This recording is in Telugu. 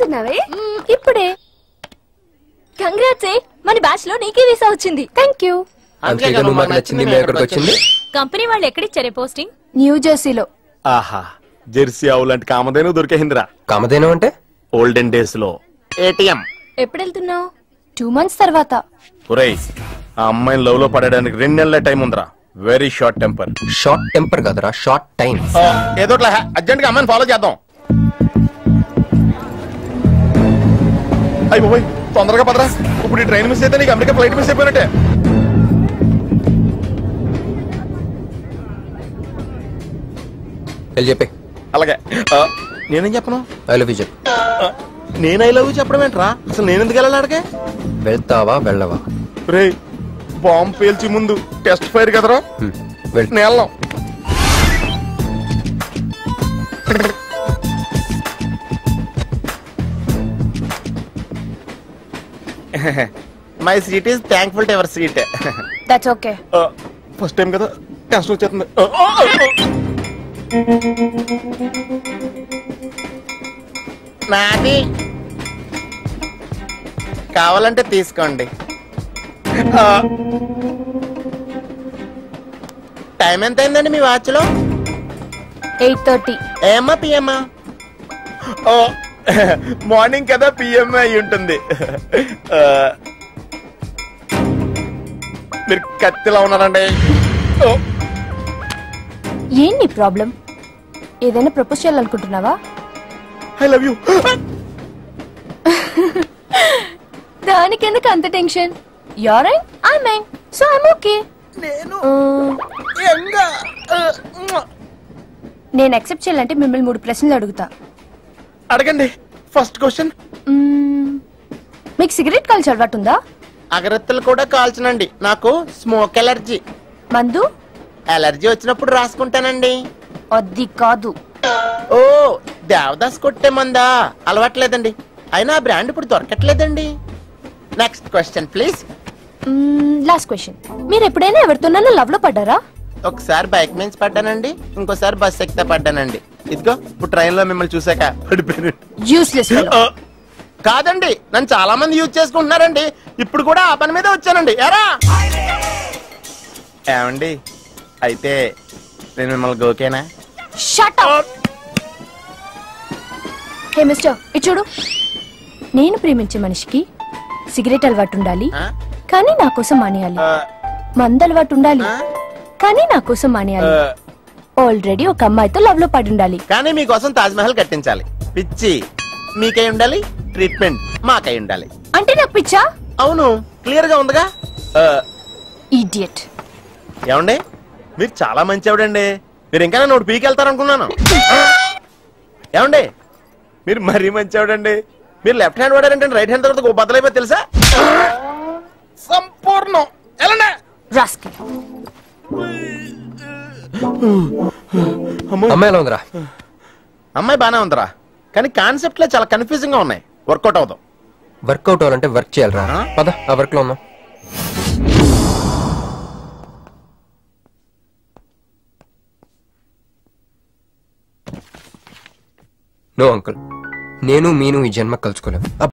వెళ్తున్నావే? ఇప్పుడే. కంగ్రాట్స్, మన బ్యాచ్ లో నీకే వీసా వచ్చింది. థాంక్యూ. కంపెనీ వాళ్ళు ఎక్కడిచ్చారే పోస్టింగ్? న్యూ జెర్సీలో. ఆహా, జెర్సీ ఆవులంటే కామధేను దొరికేహిందిరా. కామధేను అంటే ఓల్డెన్ డేస్ లో ఏటీఎం. ఎప్పుడు వెళ్తున్నావు? 2 months తర్వాత. ఒరేయ్, ఆ అమ్మాయిని లవ్ లో పడడానికి 2 నెలల టైం ఉందిరా. Very short temper. Short temper కదరా, షార్ట్ టైం. ఏదో అర్జెంట్ గా అమ్మాయిని ఫాలో చేద్దాం. అయ్యి పోయి తొందరగా పదరా. ఇప్పుడు ఈ ట్రైన్ మిస్ అయితే నీకు అమెరికా ఫ్లైట్ మిస్ అయిపోయినట్టే. చెప్పే. అలాగే. నేనేం చెప్పను? ఐ లవ్ యూ చెప్పు. నేను ఐ లవ్ యూ చెప్పడం ఏంట్రా? అసలు నేను ఎందుకు వెళ్ళాలి అడిగే? వెళ్తావా వెళ్ళవా? రే, బాంబు పేల్చి ముందు టెస్ట్ ఫైర్ కదరా. నేను my seat is thankful to ever seat. That's okay. First time కదా, టెన్షన్ వచ్చేస్తుంది. నాది కావాలంటే తీసుకోండి. టైం ఎంత అయిందండి మీ వాచ్ లో? 8:30. ఏమా పిఎమ్మా? మార్నింగ్ కదా, పిఎం అయి ఉంటుంది. మీరు కత్తిలా ఉన్నారండి. ఏంటి ప్రాబ్లం? ఏదైనా ప్రపోజ్ చేయాలనుకుంటున్నావా? I love you. దానికి ఎందుకు అంత tension? Your young, I young, so I'm okay. నేను యాక్సెప్ట్ చేయాలంటే మిమ్మల్ని 3 ప్రశ్నలు అడుగుతా. అడగండి. ఫస్ట్ క్వశ్చన్, మీకు సిగరెట్ కాల్చే అలవాటు ఉందా? అగరత్తులు కూడా కాల్చనండి, నాకు స్మోక్ ఎలర్జీ. మందు? ఎలర్జీ వచ్చినప్పుడు రాసుకుంటానండి. అది కాదు. ఓ, దేవదాస్ కొట్టే మందా? అలవాట్లేదండి. అయినా ఆ బ్రాండ్ ఇప్పుడు దొరకట్లేదండి. Next question please. Last question, మీరు ఎప్పుడైనా ఎవరితోనైనా లవ్ లో పడ్డారా? ఒకసారి బైక్ మీద పడ్డానండి, ఇంకోసారి బస్ ఎక్కితే పడ్డానండి. ఇదిగో ఇప్పుడు ట్రైన్ లో మిమ్మల్ని చూసాక పడిపోయాను. యూస్లెస్. కాదండి, నన్ను చాలా మంది యూజ్ చేసుకుంటున్నారండి. ఇప్పుడు కూడా ఆ పని మీద వచ్చానండి. ఎరా ఏమండి, అయితే నేను మిమ్మల్ని గోకేనా? Shut up. హే మిస్టర్, ఇటు చూడు. నేను ప్రేమించే మనిషికి సిగరెట్ అలవాటు ఉండాలి, కానీ నా కోసం మానేయాలి. మందు అలవాటు ఉండాలి, కానీ నా కోసం మానేయాలి. ఆల్రెడీ ఒక అమ్మాయితో లవ్ లో పడి ఉండాలి, కానీ మీకోసం తాజ్ మహల్ కట్టించాలి. పిచ్చి మీకై ఉండాలి, ట్రీట్మెంట్ మాకై ఉండాలి. అంటే నాకు పిచ్చా? అవును, క్లియర్ గా ఉందిగా. ఇడియట్. ఏమండి, మీరు చాలా మంచి ఆవిడండి. మీరు ఇంకా నన్ను ఒకటి పీకెళ్తారనుకున్నాను. ఏమండి, మీరు మరీ మంచి ఆవిడండి. మీరు లెఫ్ట్ హ్యాండ్ వాడారంటే రైట్ హ్యాండ్ తర్వాత బద్దలైపోయి తెలుసా? సంపూర్ణం. ఎలాండి అమ్మాయి ఎలా ఉందిరా? అమ్మాయి బానే ఉందిరా, కానీ కాన్సెప్ట్ లో చాలా కన్ఫ్యూజింగ్ గా ఉన్నాయి. వర్కౌట్ అవుతాం. వర్కౌట్ అవ్వాలంటే వర్క్ చేయాలరా. పద, ఆ వర్క్ లో ఉన్నాం. నో అంకుల్, నేను మీను ఈ జన్మ కలుసుకోలేం.